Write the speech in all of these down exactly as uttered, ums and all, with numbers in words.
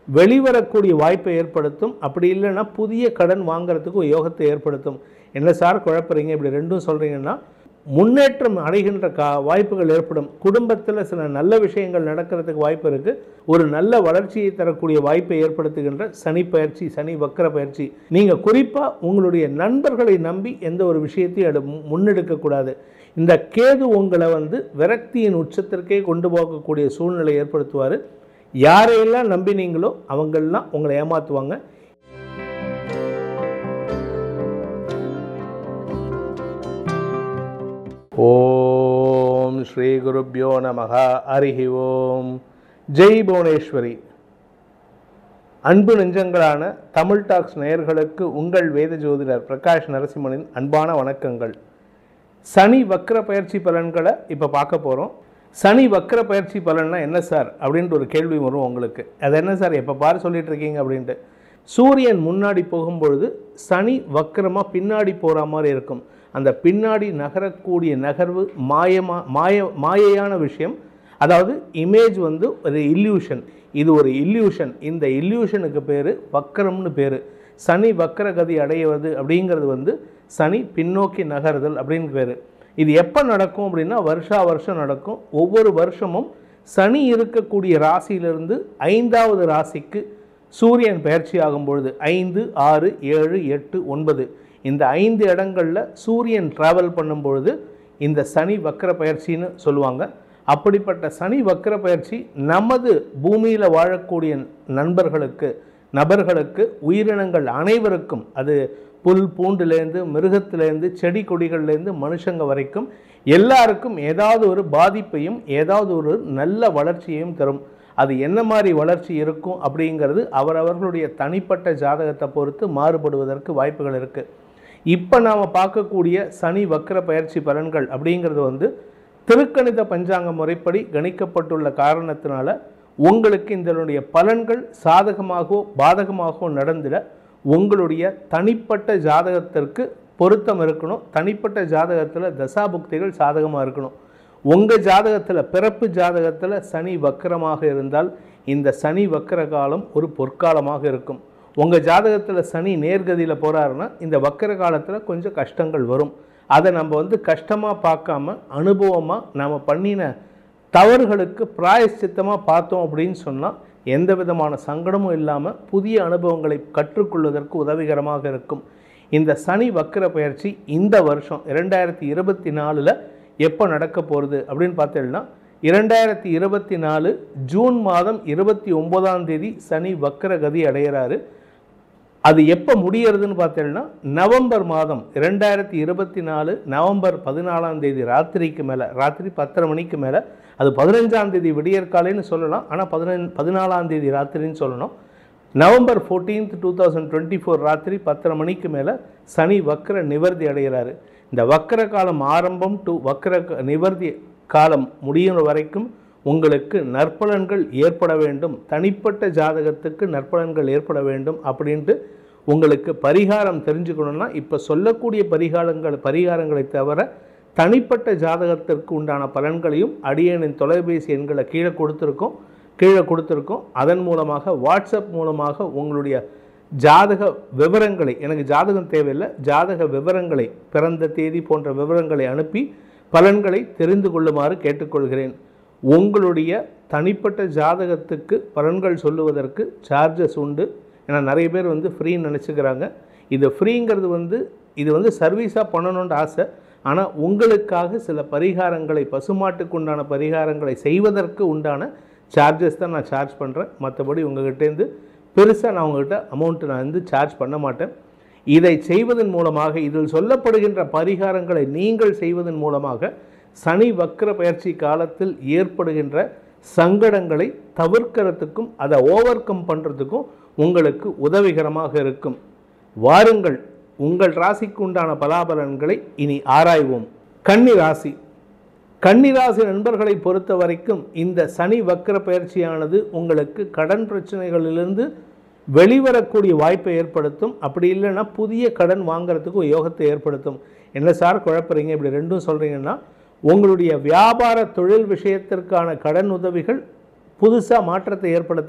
வெளிவரக்கூடிய வாய்ப்பை ஏற்படுத்தும். அப்படி இல்லைன்னா புதிய கடன் வாங்குறதுக்கு ஒரு யோகத்தை ஏற்படுத்தும். என்ன சார் குழப்பறீங்க, இப்படி ரெண்டும் சொல்கிறீங்கன்னா, முன்னேற்றம் அடைகின்ற கா வாய்ப்புகள் ஏற்படும். குடும்பத்தில் சில நல்ல விஷயங்கள் நடக்கிறதுக்கு வாய்ப்பு இருக்குது. ஒரு நல்ல வளர்ச்சியை தரக்கூடிய வாய்ப்பை ஏற்படுத்துகின்ற சனி பயிற்சி, சனி வக்கர பயிற்சி. நீங்கள் குறிப்பாக உங்களுடைய நண்பர்களை நம்பி எந்த ஒரு விஷயத்தையும் எடு முன்னெடுக்கக்கூடாது. இந்த கேது உங்களை வந்து விரக்தியின் உச்சத்திற்கே கொண்டு போகக்கூடிய சூழ்நிலை ஏற்படுத்துவார். யாரையெல்லாம் நம்பினீங்களோ அவங்களெலாம் உங்களை ஏமாற்றுவாங்க. ஓம் ஸ்ரீ குருப்யோ நமஹ. ஹரிஹி ஓம். ஜெய் புவனேஸ்வரி. அன்பு நெஞ்சங்களான தமிழ் டாக்ஸ் நேயர்களுக்கு உங்கள் வேத ஜோதிடர் பிரகாஷ் நரசிம்மனின் அன்பான வணக்கங்கள். சனி வக்கர பயிற்சி பலன்களை இப்போ பார்க்க போகிறோம். சனி வக்கர பயிற்சி பலன்னா என்ன சார் அப்படின்ட்டு ஒரு கேள்வி வரும் உங்களுக்கு. அது என்ன சார் எப்போ பாரு சொல்லிட்டு இருக்கீங்க அப்படின்ட்டு. சூரியன் முன்னாடி போகும்பொழுது சனி வக்கரமாக பின்னாடி போகிற மாதிரி இருக்கும். அந்த பின்னாடி நகரக்கூடிய நகர்வு மாயமா மாய மாயையான விஷயம். அதாவது இமேஜ் வந்து ஒரு இல்யூஷன். இது ஒரு இல்யூஷன். இந்த இல்யூஷனுக்கு பேர் வக்கரம்னு பேர். சனி வக்கர கதி அடைவது அப்படிங்கிறது வந்து சனி பின்னோக்கி நகருதல் அப்படின்னு பேர். இது எப்போ நடக்கும் அப்படின்னா வருஷா வருஷம் நடக்கும். ஒவ்வொரு வருஷமும் சனி இருக்கக்கூடிய ராசியிலிருந்து ஐந்தாவது ராசிக்கு சூரியன் பயிற்சி ஆகும் பொழுது ஐந்து ஆறு ஏழு எட்டு ஒன்பது இந்த ஐந்து இடங்களில் சூரியன் ட்ராவல் பண்ணும் பொழுது இந்த சனி வக்கர பயிற்சின்னு சொல்லுவாங்க. அப்படிப்பட்ட சனி வக்கர பயிற்சி நமது பூமியில் வாழக்கூடிய நண்பர்களுக்கு, நபர்களுக்கு, உயிரினங்கள் அனைவருக்கும், அது புல் பூண்டுலேருந்து மிருகத்திலேருந்து செடி கொடிகள்லேருந்து மனுஷங்க வரைக்கும் எல்லாருக்கும் ஏதாவது ஒரு பாதிப்பையும் ஏதாவது ஒரு நல்ல வளர்ச்சியையும் தரும். அது என்ன மாதிரி வளர்ச்சி இருக்கும் அப்படிங்கிறது அவரவர்களுடைய தனிப்பட்ட ஜாதகத்தை பொறுத்து மாறுபடுவதற்கு வாய்ப்புகள் இருக்குது. இப்போ நாம் பார்க்கக்கூடிய சனி வக்கர பயிற்சி பலன்கள் அப்படிங்கிறது வந்து திருக்கணித பஞ்சாங்க முறைப்படி கணிக்கப்பட்டுள்ள காரணத்தினால உங்களுக்கு இதனுடைய பலன்கள் சாதகமாகவோ பாதகமாகவோ நடந்திட உங்களுடைய தனிப்பட்ட ஜாதகத்திற்கு பொருத்தம் இருக்கணும். தனிப்பட்ட ஜாதகத்தில் தசாபுக்திகள் சாதகமாக இருக்கணும். உங்கள் ஜாதகத்தில், பிறப்பு ஜாதகத்தில் சனி வக்கரமாக இருந்தால் இந்த சனி வக்கர காலம் ஒரு பொற்காலமாக இருக்கும். உங்கள் ஜாதகத்தில் சனி நேர்கதியில் போகிறாருன்னா இந்த வக்கர காலத்தில் கொஞ்சம் கஷ்டங்கள் வரும். அதை நம்ம வந்து கஷ்டமாக பார்க்காம அனுபவமாக நாம் பண்ணின தவறுகளுக்கு பிராயச்சித்தமாக பார்த்தோம் அப்படின்னு சொன்னால் எந்த விதமான சங்கடமும் இல்லாமல் புதிய அனுபவங்களை கற்றுக்கொள்வதற்கு உதவிகரமாக இருக்கும். இந்த சனி வக்கர பயிற்சி இந்த வருஷம் இரண்டாயிரத்தி இருபத்தி நாலில் எப்போ நடக்க போகிறது அப்படின்னு பார்த்தீங்கன்னா, இரண்டாயிரத்தி இருபத்தி நாலு ஜூன் மாதம் இருபத்தி ஒன்பதாம் தேதி சனி வக்கர கதி அடைகிறாரு. அது எப்போ முடியறதுன்னு பார்த்தீங்கன்னா, நவம்பர் மாதம் இரண்டாயிரத்தி இருபத்தி நாலு நவம்பர் பதினாலாம் தேதி ராத்திரிக்கு மேலே, ராத்திரி பத்தரை மணிக்கு மேலே, அது பதினஞ்சாம் தேதி விடியற்காலைன்னு சொல்லலாம், ஆனால் பதினஞ்சு பதினாலாம் தேதி ராத்திரின்னு சொல்லணும். November fourteenth two thousand twenty four ராத்திரி பத்தரை மணிக்கு மேலே சனி வக்கர நிவர்த்தி அடைகிறாரு. இந்த வக்கர காலம் ஆரம்பம் டு வக்கர நிவர்த்தி காலம் முடிகிற வரைக்கும் உங்களுக்கு நற்பலன்கள் ஏற்பட வேண்டும், தனிப்பட்ட ஜாதகத்துக்கு நற்பலன்கள் ஏற்பட வேண்டும். அப்படின்ட்டு உங்களுக்கு பரிகாரம் தெரிஞ்சுக்கணுன்னா இப்போ சொல்லக்கூடிய பரிகாரங்கள் பரிகாரங்களை தவிர தனிப்பட்ட ஜாதகத்திற்கு உண்டான பலன்களையும் அடியேனின் தொலைபேசி எண்களை கீழே கொடுத்துருக்கோம் கீழே கொடுத்துருக்கோம் அதன் மூலமாக வாட்ஸ்அப் மூலமாக உங்களுடைய ஜாதக விவரங்களை, எனக்கு ஜாதகம் தேவையில்லை, ஜாதக விவரங்களை, பிறந்த தேதி போன்ற விவரங்களை அனுப்பி பலன்களை தெரிந்து கொள்ளுமாறு கேட்டுக்கொள்கிறேன். உங்களுடைய தனிப்பட்ட ஜாதகத்துக்கு பலன்கள் சொல்லுவதற்கு சார்ஜஸ் உண்டு. ஏன்னா நிறைய பேர் வந்து ஃப்ரீன்னு நினச்சிக்கிறாங்க. இது ஃப்ரீங்கிறது வந்து இது வந்து சர்வீஸாக பண்ணணுன்ற ஆசை. ஆனால் உங்களுக்காக சில பரிகாரங்களை, பசுமாட்டுக்கு உண்டான பரிகாரங்களை செய்வதற்கு உண்டான சார்ஜஸ் தான் நான் சார்ஜ் பண்ணுறேன். மற்றபடி உங்கள்கிட்டேருந்து பெருசாக நான் உங்கள்கிட்ட அமௌண்ட்டு நான் வந்து சார்ஜ் பண்ண மாட்டேன். இதை செய்வதன் மூலமாக, இதில் சொல்லப்படுகின்ற பரிகாரங்களை நீங்கள் செய்வதன் மூலமாக சனி வக்கர பயிற்சி காலத்தில் ஏற்படுகின்ற சங்கடங்களை தவிர்க்கிறதுக்கும் அதை ஓவர் கம் பண்ணுறதுக்கும் உங்களுக்கு உதவிகரமாக இருக்கும். வாருங்கள், உங்கள் ராசிக்கு உண்டான பலாபலன்களை இனி ஆராய்வோம். கன்னி ராசி. கன்னிராசி நண்பர்களை பொறுத்த வரைக்கும் இந்த சனி வக்கர பயிற்சியானது உங்களுக்கு கடன் பிரச்சனைகளிலிருந்து வெளிவரக்கூடிய வாய்ப்பை ஏற்படுத்தும். அப்படி இல்லைன்னா புதிய கடன் வாங்கிறதுக்கு ஒரு யோகத்தை ஏற்படுத்தும். என்ன சார் குழப்பறீங்க, இப்படி ரெண்டும் சொல்கிறீங்கன்னா, உங்களுடைய வியாபார தொழில் விஷயத்திற்கான கடன் உதவிகள் புதுசாக மாற்றத்தை ஏற்படுத்தி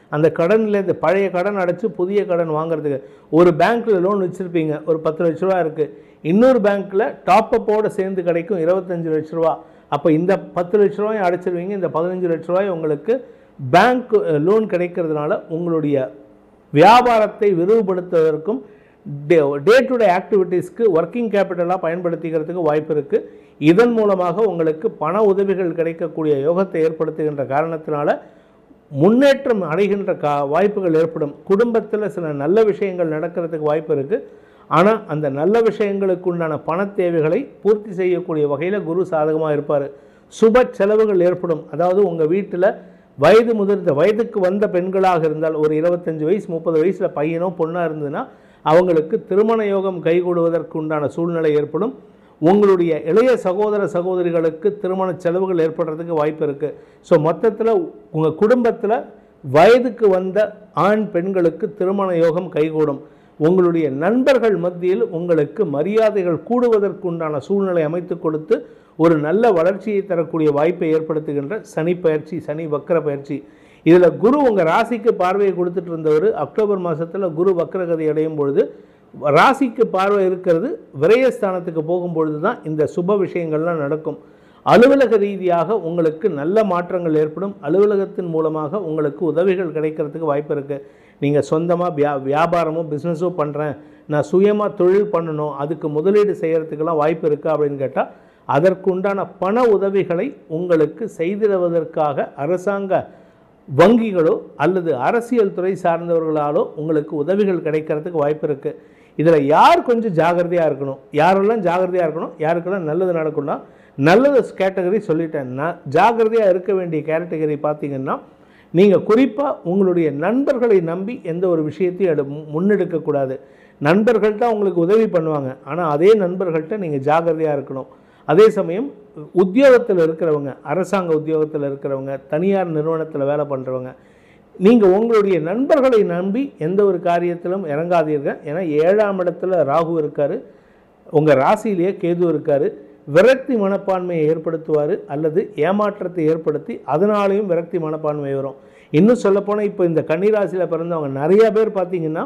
அந்த கடன்லேருந்து பழைய கடன் அடைச்சி புதிய கடன் வாங்குறதுக்கு. ஒரு பேங்க்கில் லோன் வச்சுருப்பீங்க, ஒரு பத்து லட்ச ரூபா இருக்குது, இன்னொரு பேங்க்கில் டாப்பப்போடு சேர்ந்து கிடைக்கும் இருபத்தஞ்சி லட்ச ரூபா. அப்போ இந்த பத்து லட்ச ரூபாயை அடைச்சிருவீங்க, இந்த பதினஞ்சு லட்ச ரூபாய் உங்களுக்கு பேங்க் லோன் கிடைக்கிறதுனால உங்களுடைய வியாபாரத்தை விரிவுபடுத்துவதற்கும் டே டே டு டே ஆக்டிவிட்டீஸ்க்கு ஒர்க்கிங் கேபிட்டலாக பயன்படுத்திக்கிறதுக்கு வாய்ப்பு இருக்குது. இதன் மூலமாக உங்களுக்கு பண உதவிகள் கிடைக்கக்கூடிய யோகத்தை ஏற்படுத்துகின்ற காரணத்தினால முன்னேற்றம் அடைகின்ற கா வாய்ப்புகள் ஏற்படும். குடும்பத்தில் சில நல்ல விஷயங்கள் நடக்கிறதுக்கு வாய்ப்பு இருக்குது. ஆனால் அந்த நல்ல விஷயங்களுக்கு உண்டான பண தேவைகளை பூர்த்தி செய்யக்கூடிய வகையில் குரு சாதகமாக இருப்பார். சுப செலவுகள் ஏற்படும். அதாவது உங்கள் வீட்டில் வயது முதிர்ந்த வயதுக்கு வந்த பெண்களாக இருந்தால், ஒரு இருபத்தஞ்சி வயசு முப்பது வயசில் பையனோ பொண்ணாக இருந்ததுன்னா அவங்களுக்கு திருமண யோகம் கைகூடுவதற்கு உண்டான சூழ்நிலை ஏற்படும். உங்களுடைய இளைய சகோதர சகோதரிகளுக்கு திருமண செலவுகள் ஏற்படுறதுக்கு வாய்ப்பு இருக்குது. ஸோ மொத்தத்தில் உங்கள் குடும்பத்தில் வயதுக்கு வந்த ஆண் பெண்களுக்கு திருமண யோகம் கைகூடும். உங்களுடைய நண்பர்கள் மத்தியில் உங்களுக்கு மரியாதைகள் கூடுவதற்கு உண்டான சூழ்நிலை அமைத்து கொடுத்து ஒரு நல்ல வளர்ச்சியை தரக்கூடிய வாய்ப்பை ஏற்படுத்துகின்ற சனி பயிற்சி, சனி வக்கர பயிற்சி. இதில் குரு உங்கள் ராசிக்கு பார்வையை கொடுத்துட்டு இருந்தவர் அக்டோபர் மாதத்தில் குரு வக்கரகதி அடையும் பொழுது ராசிக்கு பார்வை இருக்கிறது விரயஸ்தானத்துக்கு போகும்பொழுது தான் இந்த சுப விஷயங்கள்லாம் நடக்கும். அலுவலக ரீதியாக உங்களுக்கு நல்ல மாற்றங்கள் ஏற்படும். அலுவலகத்தின் மூலமாக உங்களுக்கு உதவிகள் கிடைக்கிறதுக்கு வாய்ப்பு இருக்குது. நீங்கள் சொந்தமாக வியா வியாபாரமோ பிஸ்னஸோ பண்ணுறேன், நான் சுயமாக தொழில் பண்ணணும், அதுக்கு முதலீடு செய்கிறதுக்கெல்லாம் வாய்ப்பு இருக்கா அப்படின்னு கேட்டால் அதற்குண்டான பண உதவிகளை உங்களுக்கு செய்திடுவதற்காக அரசாங்க வங்கிகளோ அல்லது அரசியல் துறை சார்ந்தவர்களாலோ உங்களுக்கு உதவிகள் கிடைக்கிறதுக்கு வாய்ப்பு இருக்குது. இதில் யார் கொஞ்சம் ஜாகிரதையாக இருக்கணும், யாரெல்லாம் ஜாகிரதையாக இருக்கணும், யாருக்கெல்லாம் நல்லது நடக்கும்னா நல்லது கேட்டகரி சொல்லிட்டேன். நான் ஜாகிரதையாக இருக்க வேண்டிய கேட்டகரி பார்த்திங்கன்னா, நீங்கள் குறிப்பாக உங்களுடைய நண்பர்களை நம்பி எந்த ஒரு விஷயத்தையும் எடு முன்னெடுக்கக்கூடாது. நண்பர்கள் தான் உங்களுக்கு உதவி பண்ணுவாங்க, ஆனால் அதே நண்பர்கள்ட்ட நீங்கள் ஜாகிரதையாக இருக்கணும். அதே சமயம் உத்தியோகத்தில் இருக்கிறவங்க, அரசாங்க உத்தியோகத்தில் இருக்கிறவங்க, தனியார் நிறுவனத்தில் வேலை பண்ணுறவங்க, நீங்கள் உங்களுடைய நண்பர்களை நம்பி எந்த ஒரு காரியத்திலும் இறங்காதீர்கள். ஏன்னா ஏழாம் இடத்துல ராகு இருக்கார், உங்கள் ராசியிலேயே கேது இருக்கார். விரக்தி மனப்பான்மையை ஏற்படுத்துவார் அல்லது ஏமாற்றத்தை ஏற்படுத்தி அதனாலேயும் விரக்தி மனப்பான்மை வரும். இன்னும் சொல்லப்போனால் இப்போ இந்த கன்னிராசியில் பிறந்தவங்க நிறையா பேர் பார்த்திங்கன்னா,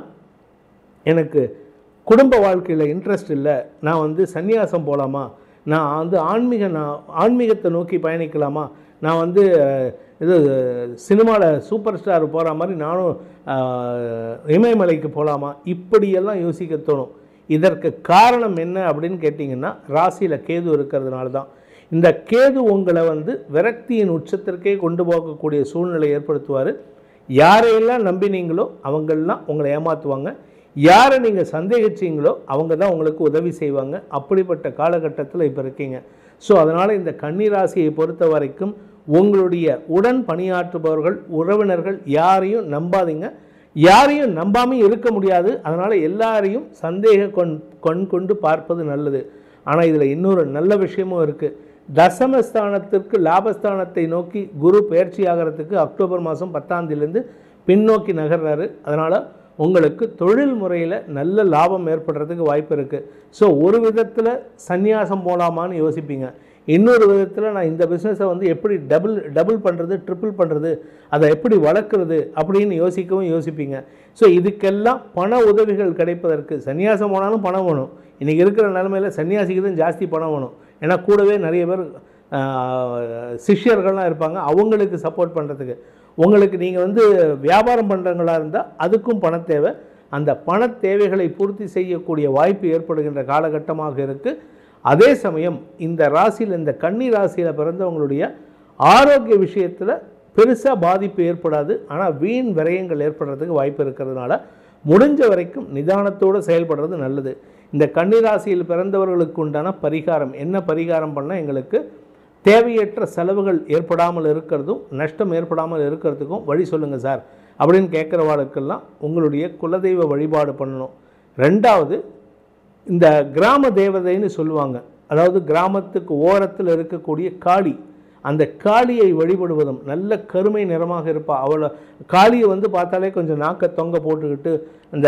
எனக்கு குடும்ப வாழ்க்கையில் இன்ட்ரெஸ்ட் இல்லை, நான் வந்து சந்நியாசம் போகலாமா, நான் வந்து ஆன்மீக நான் ஆன்மீகத்தை நோக்கி பயணிக்கலாமா, நான் வந்து இது சினிமாவில் சூப்பர் ஸ்டார் போகிற மாதிரி நானும் இமயமலைக்கு போகலாமா, இப்படியெல்லாம் யோசிக்க தோணும். இதற்கு காரணம் என்ன அப்படின்னு கேட்டிங்கன்னா, ராசியில் கேது இருக்கிறதுனால தான். இந்த கேது உங்களை வந்து விரக்தியின் உச்சத்திற்கே கொண்டு போகக்கூடிய சூழ்நிலை ஏற்படுத்துவார். யாரையெல்லாம் நம்பினீங்களோ அவங்களெலாம் உங்களை ஏமாற்றுவாங்க, யாரை நீங்கள் சந்தேகிச்சிங்களோ அவங்க தான் உங்களுக்கு உதவி செய்வாங்க. அப்படிப்பட்ட காலகட்டத்தில் இப்போ இருக்கீங்க. ஸோ அதனால் இந்த கன்னிராசியை பொறுத்த வரைக்கும் உங்களுடைய உடன் பணியாற்றுபவர்கள், உறவினர்கள் யாரையும் நம்பாதீங்க. யாரையும் நம்பாமல் இருக்க முடியாது. அதனால் எல்லாரையும் சந்தேக கொண் கொண் கொண்டு பார்ப்பது நல்லது. ஆனால் இதில் இன்னொரு நல்ல விஷயமும் இருக்குது. தசமஸ்தானத்திற்கு லாபஸ்தானத்தை நோக்கி குரு பயிற்சி ஆகிறதுக்கு அக்டோபர் மாதம் பத்தாம் தேதியிலேருந்து பின்னோக்கி நகர்றாரு. அதனால் உங்களுக்கு தொழில் முறையில் நல்ல லாபம் ஏற்படுறதுக்கு வாய்ப்பு இருக்குது. ஸோ ஒரு விதத்தில் சந்நியாசம் போகலாமான்னு யோசிப்பீங்க, இன்னொரு விதத்தில் நான் இந்த பிஸ்னஸை வந்து எப்படி டபுள் டபுள் பண்ணுறது, ட்ரிபிள் பண்ணுறது, அதை எப்படி வளர்க்குறது அப்படின்னு யோசிக்கவும் யோசிப்பீங்க. ஸோ இதுக்கெல்லாம் பண உதவிகள் கிடைப்பதற்கு சன்னியாசம் போனாலும் பணம் வேணும். இன்றைக்கி இருக்கிற நிலைமையில் சன்னியாசிக்கு தான் ஜாஸ்தி பணம் வேணும். ஏன்னா கூடவே நிறைய பேர் சிஷ்யர்கள்லாம் இருப்பாங்க, அவங்களுக்கு சப்போர்ட் பண்ணுறதுக்கு. உங்களுக்கு நீங்கள் வந்து வியாபாரம் பண்ணுறவங்களா இருந்தால் அதுக்கும் பண தேவை. அந்த பண தேவைகளை பூர்த்தி செய்யக்கூடிய வாய்ப்பு ஏற்படுகின்ற காலகட்டமாக இருக்குது. அதே சமயம் இந்த ராசியில், இந்த கன்னி ராசியில் பிறந்தவங்களுடைய ஆரோக்கிய விஷயத்தில் பெருசாக பாதிப்பு ஏற்படாது. ஆனால் வீண் விரயங்கள் ஏற்படுறதுக்கு வாய்ப்பு இருக்கிறதுனால முடிஞ்ச வரைக்கும் நிதானத்தோடு செயல்படுறது நல்லது. இந்த கன்னி ராசியில் பிறந்தவர்களுக்கு உண்டான பரிகாரம் என்ன, பரிகாரம் பண்ணால் எங்களுக்கு தேவையற்ற செலவுகள் ஏற்படாமல் இருக்கிறதும் நஷ்டம் ஏற்படாமல் இருக்கிறதுக்கும் வழி சொல்லுங்கள் சார் அப்படின்னு கேட்குறவாளுக்கெல்லாம் உங்களுடைய குலதெய்வ வழிபாடு பண்ணணும். ரெண்டாவது, இந்த கிராம தேவதைன்னு சொல்லுவாங்க, அதாவது கிராமத்துக்கு ஓரத்தில் இருக்கக்கூடிய காளி, அந்த காளியை வழிபடுவதும், நல்ல கருமை நிறமாக இருப்பாள் அவளை. காளியை வந்து பார்த்தாலே கொஞ்சம் நாக்க தொங்க போட்டுக்கிட்டு இந்த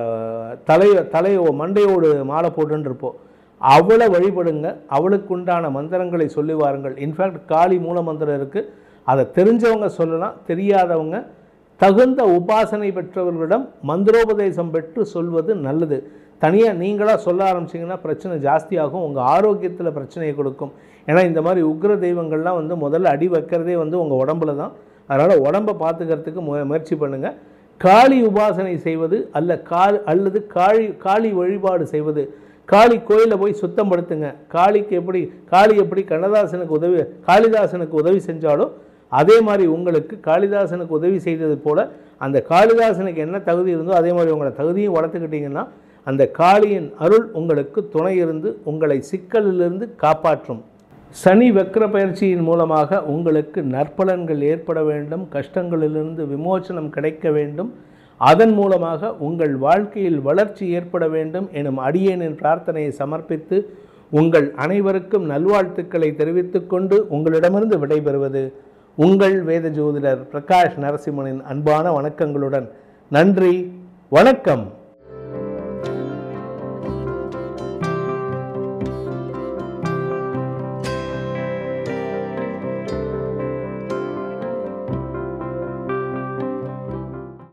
தலைய தலையோ மண்டையோடு மாலை போட்டுன்னு இருப்போம். அவளை வழிபடுங்க, அவளுக்கு உண்டான மந்திரங்களை சொல்லி வாருங்கள். இன்ஃபேக்ட் காளி மூல மந்திரம் இருக்குது, அதை தெரிஞ்சவங்க சொல்லலாம், தெரியாதவங்க தகுந்த உபாசனை பெற்றவர்களிடம் மந்திரோபதேசம் பெற்று சொல்வது நல்லது. தனியாக நீங்களாக சொல்ல ஆரம்பிச்சிங்கன்னா பிரச்சனை ஜாஸ்தியாகும், உங்கள் ஆரோக்கியத்தில் பிரச்சனையை கொடுக்கும். ஏன்னா இந்த மாதிரி உக்ர தெய்வங்கள்லாம் வந்து முதல்ல அடி வைக்கிறதே வந்து உங்கள் உடம்புல தான். அதனால் உடம்பை பார்த்துக்கிறதுக்கு மு முயற்சி பண்ணுங்கள். காளி உபாசனை செய்வது அல்ல கால் அல்லது காளி காளி வழிபாடு செய்வது. காளி கோயிலில் போய் சுத்தம் படுத்துங்க. காளிக்கு எப்படி காளி எப்படி கண்ணதாசனுக்கு உதவி காளிதாசனுக்கு உதவி செஞ்சாலும் அதே மாதிரி உங்களுக்கு காளிதாசனுக்கு உதவி செய்தது போல் அந்த காளிதாசனுக்கு என்ன தகுதி இருந்தோ அதே மாதிரி உங்களை தகுதியும் வளர்த்துக்கிட்டிங்கன்னா அந்த காளியின் அருள் உங்களுக்கு துணை இருந்து உங்களை சிக்கலிலிருந்து காப்பாற்றும். சனி வக்ர பயிற்சியின் மூலமாக உங்களுக்கு நற்பலன்கள் ஏற்பட வேண்டும், கஷ்டங்களிலிருந்து விமோசனம் கிடைக்க வேண்டும், அதன் மூலமாக உங்கள் வாழ்க்கையில் வளர்ச்சி ஏற்பட வேண்டும் எனும் அடியேனின் பிரார்த்தனையை சமர்ப்பித்து உங்கள் அனைவருக்கும் நல்வாழ்த்துக்களை தெரிவித்துக் கொண்டு உங்களிடமிருந்து விடைபெறுவது உங்கள் வேத ஜோதிடர் பிரகாஷ் நரசிம்மனின் அன்பான வணக்கங்களுடன். நன்றி, வணக்கம்.